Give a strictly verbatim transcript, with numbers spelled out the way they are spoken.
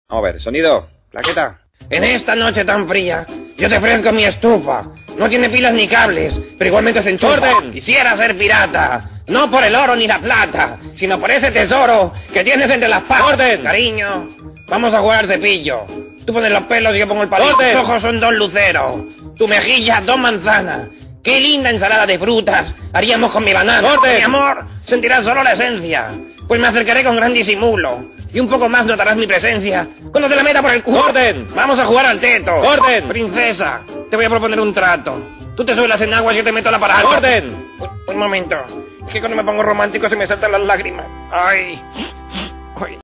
Vamos a ver, sonido, plaqueta. En esta noche tan fría, yo te ofrezco mi estufa. No tiene pilas ni cables, pero igualmente se enchufa. ¡Orden! Quisiera ser pirata, no por el oro ni la plata, sino por ese tesoro que tienes entre las patas. ¡Orden! Cariño, vamos a jugar al cepillo. Tú pones los pelos y yo pongo el palito. ¡Orden! Tus ojos son dos luceros, tu mejilla dos manzanas. Qué linda ensalada de frutas haríamos con mi banana. ¡Orden! Mi amor, sentirás solo la esencia, pues me acercaré con gran disimulo. Y un poco más notarás mi presencia cuando te la meta por el culo. ¡Orden! Vamos a jugar al teto. ¡Orden! Princesa, te voy a proponer un trato. Tú te suelas en agua y yo te meto la para alto. ¡Orden! Un, un momento. Es que cuando me pongo romántico se me saltan las lágrimas. Ay.